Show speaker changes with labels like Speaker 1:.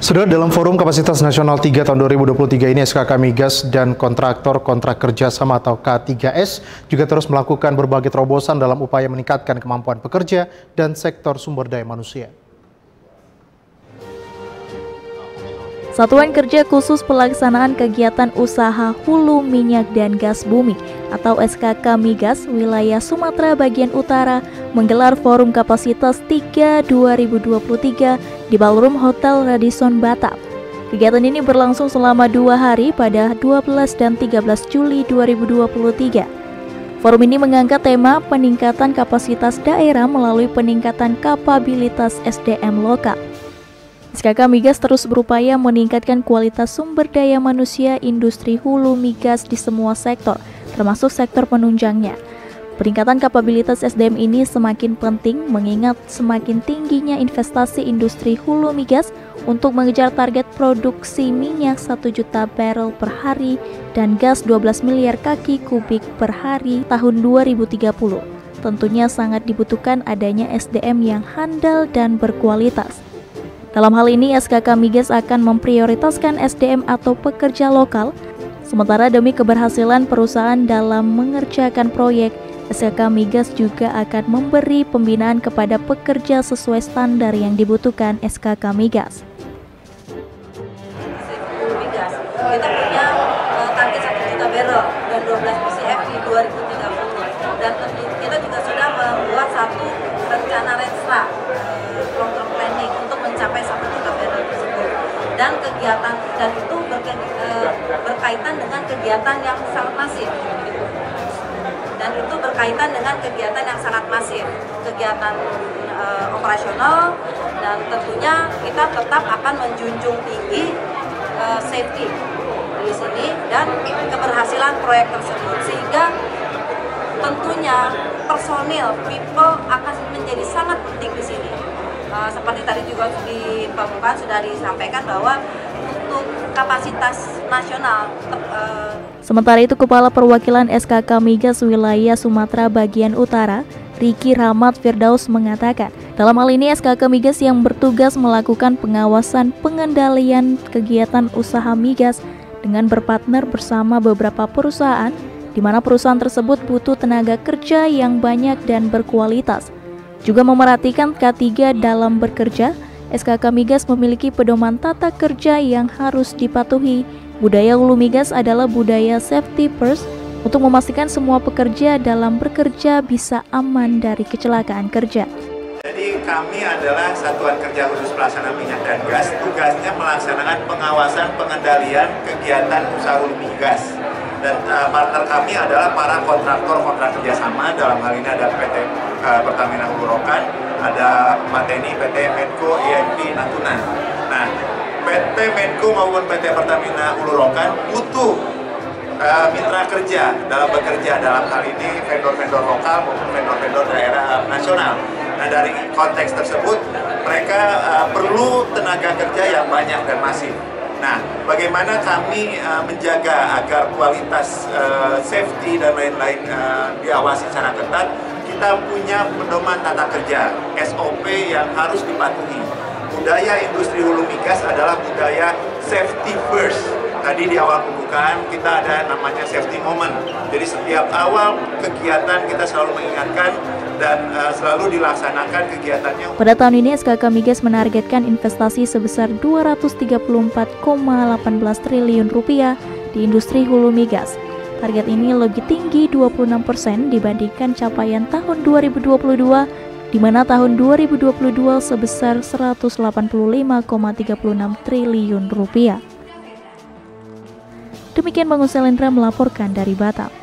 Speaker 1: Sudah dalam Forum Kapasitas Nasional 3 tahun 2023 ini, SKK Migas dan Kontraktor Kontrak Kerjasama atau K3S juga terus melakukan berbagai terobosan dalam upaya meningkatkan kemampuan pekerja dan sektor sumber daya manusia.
Speaker 2: Satuan Kerja Khusus Pelaksanaan Kegiatan Usaha Hulu Minyak dan Gas Bumi atau SKK Migas wilayah Sumatera bagian Utara menggelar Forum Kapasitas 3 2023 di Ballroom Hotel Radisson Batam. Kegiatan ini berlangsung selama 2 hari pada 12 dan 13 Juli 2023. Forum ini mengangkat tema peningkatan kapasitas daerah melalui peningkatan kapabilitas SDM lokal. SKK Migas terus berupaya meningkatkan kualitas sumber daya manusia industri hulu migas di semua sektor, termasuk sektor penunjangnya. Peningkatan kapabilitas SDM ini semakin penting mengingat semakin tingginya investasi industri hulu migas untuk mengejar target produksi minyak 1 juta barel per hari dan gas 12 miliar kaki kubik per hari tahun 2030. Tentunya sangat dibutuhkan adanya SDM yang handal dan berkualitas. Dalam hal ini, SKK Migas akan memprioritaskan SDM atau pekerja lokal, sementara demi keberhasilan perusahaan dalam mengerjakan proyek, SKK Migas juga akan memberi pembinaan kepada pekerja sesuai standar yang dibutuhkan SKK Migas.
Speaker 3: Kita punya target 1 juta barrel dan 12 BCF di 2030, dan kita juga sudah membuat satu rencana renstra long-term planning untuk mencapai 1 juta barrel tersebut, dan kegiatan dan itu berkaitan dengan kegiatan yang sangat masif. Kegiatan operasional, dan tentunya kita tetap akan menjunjung tinggi safety di sini dan keberhasilan proyek tersebut, sehingga tentunya personil people akan menjadi sangat penting di sini. Seperti tadi juga di pembukaan sudah disampaikan bahwa untuk kapasitas nasional.
Speaker 2: Sementara itu, Kepala Perwakilan SKK Migas wilayah Sumatera bagian Utara, Riki Rahmat Firdaus mengatakan, dalam hal ini SKK Migas yang bertugas melakukan pengawasan pengendalian kegiatan usaha migas dengan berpartner bersama beberapa perusahaan, di mana perusahaan tersebut butuh tenaga kerja yang banyak dan berkualitas. Juga memerhatikan K3 dalam bekerja, SKK Migas memiliki pedoman tata kerja yang harus dipatuhi. Budaya hulu migas adalah budaya safety first untuk memastikan semua pekerja dalam bekerja bisa aman dari kecelakaan kerja.
Speaker 4: Jadi kami adalah Satuan Kerja Khusus Pelaksana Minyak dan Gas, tugasnya melaksanakan pengawasan pengendalian kegiatan usaha hulu migas. Dan partner kami adalah para kontraktor kontrak kerjasama, dalam hal ini ada PT Pertamina Hulu Rokan, ada Mateni, PT Menko, IMP, Natuna. Nah, PT Menko maupun PT Pertamina Hulu Rokan butuh mitra kerja dalam bekerja, dalam hal ini vendor-vendor lokal maupun vendor-vendor daerah nasional. Nah, dari konteks tersebut mereka perlu tenaga kerja yang banyak dan masif. Nah, bagaimana kami menjaga agar kualitas safety dan lain-lain diawasi secara ketat? Kita punya pedoman tata kerja, SOP yang harus dipatuhi. Budaya industri hulu migas adalah budaya safety first. Tadi di awal pembukaan kita ada namanya safety moment. Jadi setiap awal kegiatan kita selalu mengingatkan dan selalu dilaksanakan kegiatannya.
Speaker 2: Pada tahun ini SKK Migas menargetkan investasi sebesar 234,18 triliun rupiah di industri hulu migas. Target ini lebih tinggi 26% dibandingkan capaian tahun 2022, di mana tahun 2022 sebesar 185,36 triliun rupiah. Demikian Bangun Selendra melaporkan dari Batam.